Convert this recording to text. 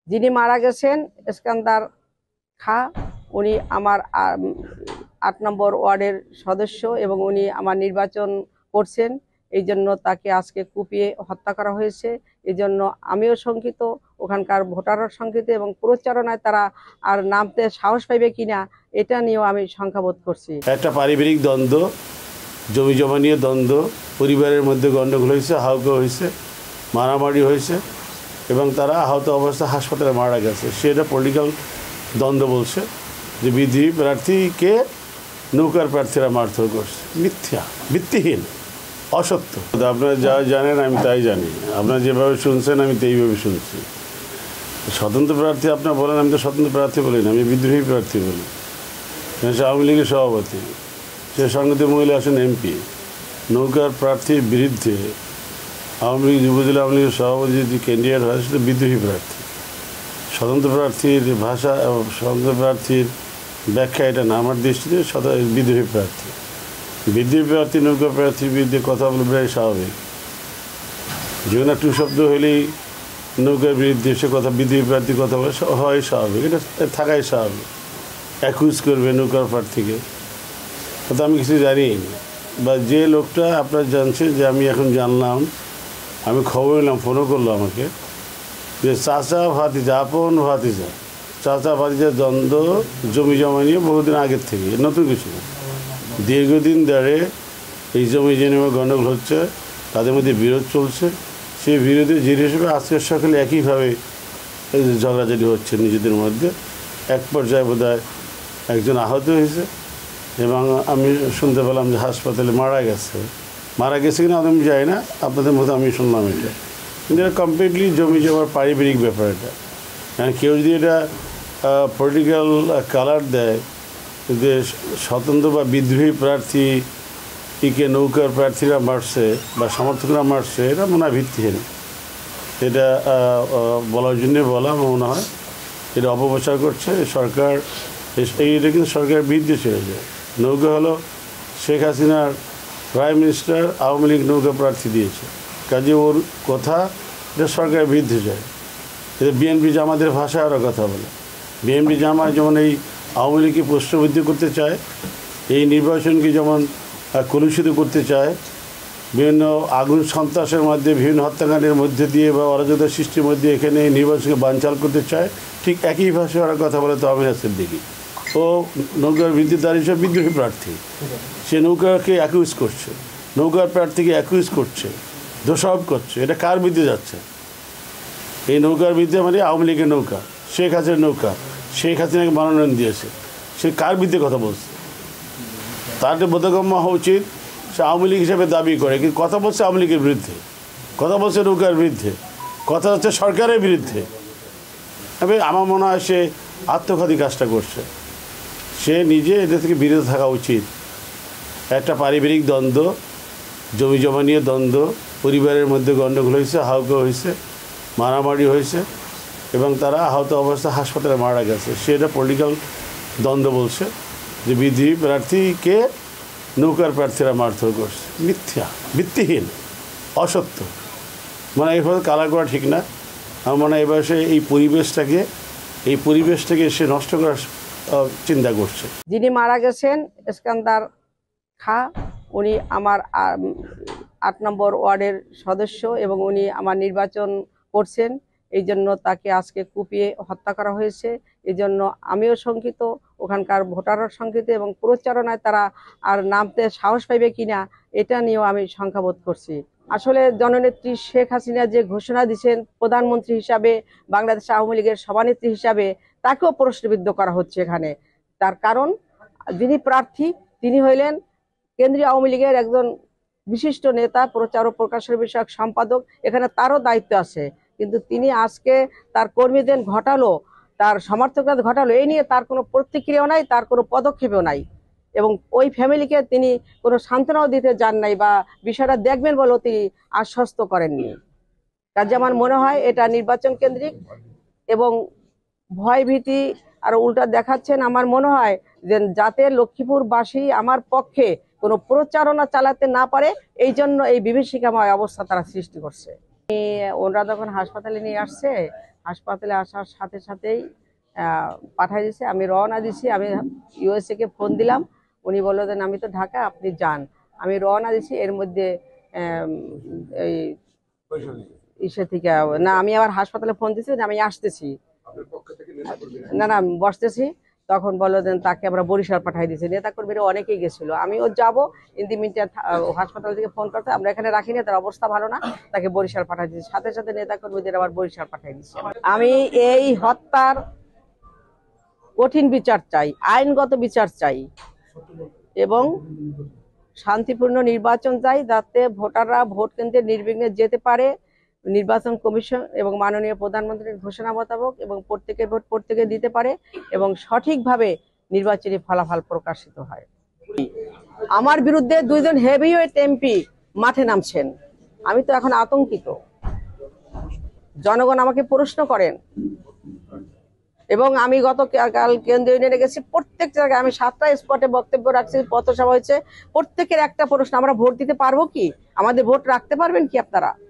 যিনি মারা গেছেন ইস্কান্দার খা, উনি আমার ৮ নম্বর ওয়ার্ডের সদস্য এবং উনি আমার নির্বাচন করছেন। এই জন্য তাকে আজকে কুপিয়ে হত্যা করা হয়েছে। এই জন্য আমিও শঙ্কিত, ওখানকার ভোটাররা শঙ্কিত এবং প্রচারণায় তারা আর নামতে সাহস পাইবে কিনা এটা নিয়েও আমি শঙ্কাবোধ করছি। একটা পারিবারিক দ্বন্দ্ব, জমি জমা নিয়ে দ্বন্দ্ব, পরিবারের মধ্যে গণ্ডগোল হয়েছে, হাউকা হয়েছে, মারামারি হয়েছে এবং তারা আহত অবস্থায় হাসপাতালে মারা গেছে। সেটা পলিটিক্যাল দ্বন্দ্ব বলছে যে বিধি প্রার্থীকে নৌকার প্রার্থীরা মারধর করছে। মিথ্যা, ভিত্তিহীন, অসত্য। আপনারা যা জানেন আমি তাই জানি, আপনারা যেভাবে শুনছেন আমি সেইভাবে শুনছি। স্বতন্ত্র প্রার্থী আপনার বলেন, আমি তো স্বতন্ত্র প্রার্থী বলি না, আমি বিদ্রোহী প্রার্থী বলি। সে আওয়ামী লীগের সভাপতি, সে সংগঠিত মহিলা আসেন এমপি। নৌকার প্রার্থীর বিরুদ্ধে আওয়ামী লীগ যুবদল আওয়ামী লীগের সভাপতি যদি ক্যান্ডিডেট হয় সেটা বিদ্রোহী প্রার্থী। স্বতন্ত্র প্রার্থীর ভাষা, স্বতন্ত্র প্রার্থীর ব্যাখ্যা এটা না, আমার দৃষ্টিতে বিদ্রোহী প্রার্থী। বিদ্রোহী প্রার্থী নৌকা প্রার্থীর বিরুদ্ধে কথা বলবে স্বাভাবিক। যে কোনো একটু শব্দ হলেই নৌকার বিরুদ্ধে সে কথা, বিদ্রোহী প্রার্থী কথা বলে হয় স্বাভাবিক, এটা থাকাই স্বাভাবিক। অ্যাকুজ করবে নৌকার প্রার্থীকে, তো আমি কিছু জানি না। বা যে লোকটা আপনারা জানছেন যে আমি এখন জানলাম, আমি খবর নিলাম, ফোনও করলো আমাকে যে চাচা ভাতিজা, আপন ভাতিজা, চাচা ভাতিজার দ্বন্দ্ব জমি জমা নিয়ে বহুদিন আগের থেকে, নতুন কিছু না। দীর্ঘদিন ধরে এই জমি জমা গণ্ডগোল হচ্ছে, তাদের মধ্যে বিরোধ চলছে। সেই বিরোধের জিনিস হিসেবে আজকের সকালে একইভাবে ঝগড়াঝাটি হচ্ছে নিজেদের মধ্যে। এক পর্যায়ে বোধহয় একজন আহত হয়েছে এবং আমি শুনতে পেলাম যে হাসপাতালে মারা গেছে। মারা গেছে কিনা আমি যাই না, আপনাদের মতো আমি শুনলাম এটা। কিন্তু এটা কমপ্লিটলি জমি জমার পারিবারিক ব্যাপার। এটা কেউ যদি এটা পলিটিক্যাল কালার দেয় যে স্বতন্ত্র বা বিদ্রোহী প্রার্থীকে নৌকার প্রার্থীরা মারছে বা সমর্থকরা মারছে, এটা মনে হয় ভিত্তিহীন। এটা বলার জন্যে বলা মনে হয় এটা অপপ্রচার করছে সরকার। এইটা কিন্তু সরকারের বিরুদ্ধে চলে যায়। নৌকা হলো শেখ হাসিনার প্রাইম মিনিস্টার, আওয়ামী লীগ নৌকা প্রার্থী দিয়েছে, কাজে ওর কথা এটা সরকারের বিরুদ্ধে যায়। এটা বিএনপি জামাতের ভাষায় আরও কথা বলে। বিএনপি জামাত যেমন এই আওয়ামী লীগকে প্রশ্নবিদ্ধ করতে চায়, এই নির্বাচনকে যেমন কলুষিত করতে চায়, বিভিন্ন আগুন সন্ত্রাসের মধ্যে, বিভিন্ন হত্যাকাণ্ডের মধ্যে দিয়ে বা অরাজকতা সৃষ্টির মধ্যে এখানে নির্বাচনকে বানচাল করতে চায়, ঠিক একই ভাষায় ওরা কথা বলে তহবিল সিদ্দিকী। ও নৌকার বিরুদ্ধে দাঁড়িয়ে হিসেবে বিদ্রোহী প্রার্থী, সে নৌকাকে অ্যাকিউজ করছে, নৌকার প্রার্থীকে অ্যাকিউজ করছে, দোষারোপ করছে। এটা কার বিরুদ্ধে যাচ্ছে? এই নৌকার বিরুদ্ধে মানে আওয়ামী লীগের নৌকা, শেখ হাসিনার নৌকা, শেখ হাসিনাকে মনোনয়ন দিয়েছে, সে কার বিরুদ্ধে কথা বলছে? তার বোধগম্য হওয়া উচিত। সে আওয়ামী লীগ হিসেবে দাবি করে, কিন্তু কথা বলছে আওয়ামী লীগের বিরুদ্ধে, কথা বলছে নৌকার বিরুদ্ধে, কথা হচ্ছে সরকারের বিরুদ্ধে। তবে আমার মনে হয় সে আত্মঘাতী কাজটা করছে। সে নিজে এটা থেকে বিরত থাকা উচিত। একটা পারিবারিক দ্বন্দ্ব, জমি জমা নিয়ে দ্বন্দ্ব, পরিবারের মধ্যে গণ্ডগোল হয়েছে, হাউকা হয়েছে, মারামারি হয়েছে এবং তারা আহত অবস্থায় হাসপাতালে মারা গেছে। সেটা পলিটিক্যাল দ্বন্দ্ব বলছে যে বিধি প্রার্থীকে নৌকার প্রার্থীরা মারধর করছে। মিথ্যা, ভিত্তিহীন, অসত্য। মানে এইভাবে কালার করা ঠিক না। আমার মনে হয় এবার সে এই পরিবেশটাকে সে নষ্ট করার চিন্তা করছে। যিনি মারা গেছেন ইস্কান্দার খা, উনি আমার ৮ নম্বর ওয়ার্ডের সদস্য এবং উনি আমার নির্বাচন করছেন। এই জন্য তাকে আজকে কুপিয়ে হত্যা করা হয়েছে। এই জন্য আমিও শঙ্কিত, ওখানকার ভোটাররা শঙ্কিত এবং প্রচারণায় তারা আর নামতে সাহস পাইবে কিনা এটা নিয়েও আমি শঙ্কাবোধ করছি। আসলে জননেত্রী শেখ হাসিনা যে ঘোষণা দিয়েছেন প্রধানমন্ত্রী হিসাবে, বাংলাদেশ আওয়ামী লীগের সভানেত্রী হিসাবে, তাকেও প্রশ্নবিদ্ধ করা হচ্ছে এখানে। তার কারণ যিনি প্রার্থী তিনি হইলেন কেন্দ্রীয় আওয়ামী লীগের একজন বিশিষ্ট নেতা, প্রচার ও প্রকাশের বিষয়ক সম্পাদক, এখানে তারও দায়িত্ব আছে। কিন্তু তিনি আজকে তার কর্মীদের ঘটালো, তার সমর্থকরা ঘটালো, এই নিয়ে তার কোনো প্রতিক্রিয়াও নাই, তার কোনো পদক্ষেপও নাই এবং ওই ফ্যামিলিকে তিনি কোনো সান্ত্বনাও দিতে যান নাই বা বিষয়টা দেখবেন বলেও তিনি আশ্বস্ত করেননি। কাজে আমার মনে হয় এটা নির্বাচন কেন্দ্রিক এবং ভয় ভীতি আর উল্টা দেখাচ্ছেন। আমার মনে হয় যে যাতে লক্ষ্মীপুরবাসী আমার পক্ষে কোনো প্রচারণা চালাতে না পারে, এই জন্য এই বিভীষিকাময় অবস্থা তারা সৃষ্টি করছে। ওনারা যখন হাসপাতালে নিয়ে আসছে, হাসপাতালে আসার সাথে সাথেই পাঠাই দিয়েছে। আমি রওনা দিছি, আমি ইউএসএ কে ফোন দিলাম, উনি বললো যে আমি তো ঢাকা, আপনি যান। আমি রওনা দিছি, এর মধ্যে এই ইসে থেকে না, আমি আবার হাসপাতালে ফোন দিছি যে আমি আসতেছি, না না বসতেছি। তখন বললো যে তাকে আমরা বরিশাল পাঠাই দিয়েছি। নেতা কর্মীরা অনেকেই গেছিল, আমিও যাবো, ইন্দিমিনটা হাসপাতাল থেকে ফোন করতে আমরা এখানে রাখিনি, তার অবস্থা ভালো না, তাকে বরিশাল পাঠাই দিয়েছি। সাথে সাথে নেতা কর্মীদের আবার বরিশাল পাঠাই দিচ্ছি। আমি এই হত্যার কঠিন বিচার চাই, আইনগত বিচার চাই এবং শান্তিপূর্ণ নির্বাচন চাই, যাতে ভোটাররা ভোট কেন্দ্রে নির্বিঘ্নে যেতে পারে। নির্বাচন কমিশন এবং মাননীয় প্রধানমন্ত্রীর ঘোষণা মোতাবেক এবং প্রত্যেকের ভোট প্রত্যেকে দিতে পারে এবং সঠিকভাবে নির্বাচনী ফলাফল প্রকাশিত হয়। আমার বিরুদ্ধে 2 জন হেভিওয়েট এমপি মাঠে নামছেন, আমি তো এখন আতঙ্কিত। জনগণ আমাকে প্রশ্ন করেন এবং আমি গতকাল কেন্দ্রীয় ইউনিয়নে গেছি, প্রত্যেক জায়গায় আমি 7টা স্পটে বক্তব্য রাখছি, পথসভা হয়েছে, প্রত্যেকের একটা প্রশ্ন, আমরা ভোট দিতে পারবো কি, আমাদের ভোট রাখতে পারবেন কি আপনারা?